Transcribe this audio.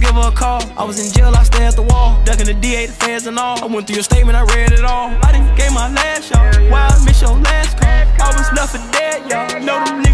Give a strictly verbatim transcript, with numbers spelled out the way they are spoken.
give her a call. I was in jail, I stay at the wall, ducking the D A, the feds and all. I went through your statement, I read it all. I didn't get my last, y'all. Why I miss your last call? I was left for dead, y'all. Know them